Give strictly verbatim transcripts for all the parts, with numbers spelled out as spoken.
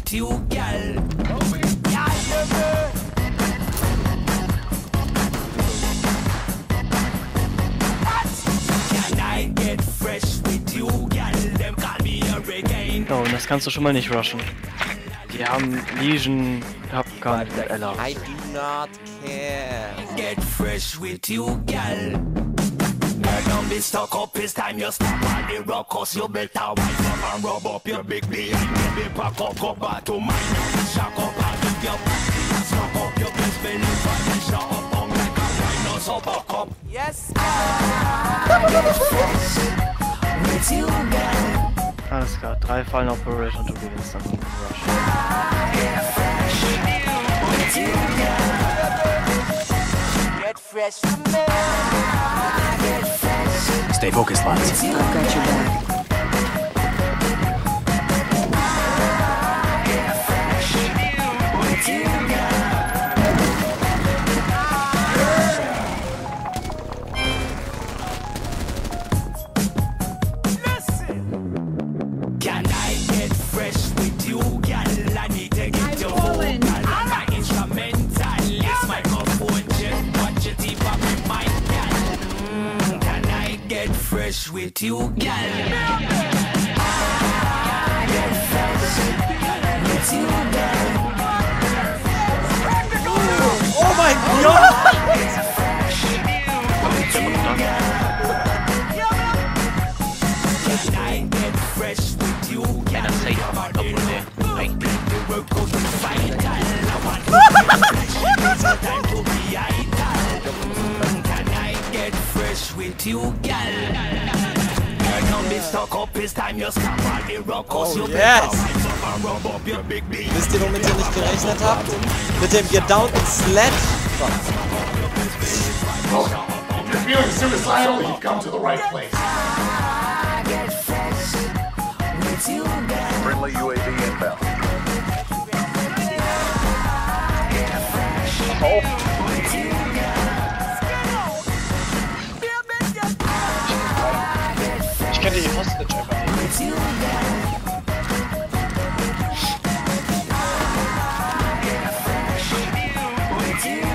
with you, girl. Yeah, can I get fresh with you, girl? Them call me a hurricane. Oh, und das kannst du schon mal nicht rushen. Die haben Legion gehabt, gar nicht mit Ella. I do not care. Get fresh with you, girl. Girl, don't be stuck up, it's time you stop on the rock, cause you better wise up and rub up your big behind. Baby, pack up, go back to mine. Shock up and give your body. Smoke up your best belly, body shut up, on like a rhino, so buck up. Yes. Get fresh with you, girl. Alles klar, drei Fallen Operation und du gewinnst dann den Rush. Get fresh with you, girl. Get fresh with me. Get fresh. Stay focused, lads. I've got your back. Can I get fresh with you, girl? I need to get your vocal. My instrumental is microphone check. Watch it deep up in my girl. Mm, can I get fresh with you, girl? Get fresh with you, girl. Oh mein Gott! Can I get fresh with you, girl? Can I get fresh with you, girl? Girl, don't be stuck up, it's time you stop on the rock, cause you yes. better wise up and rub up your big beat. Wisst ihr, womit ihr nicht gerechnet habt? Mit dem gedownten Sledge? Look, if you're feeling suicidal, you've come to the right place. Get fresh with you, girl. Friendly U A V inbound. Ich kenne die Hostage einfach nicht. With you, girl. With you,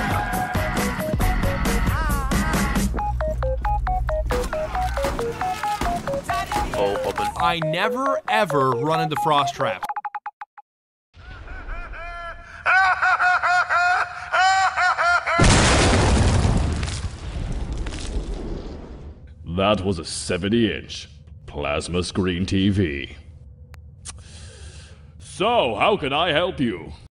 girl. Oh, Robin. I never ever run into frost traps. That was a seventy inch plasma screen T V. So, how can I help you?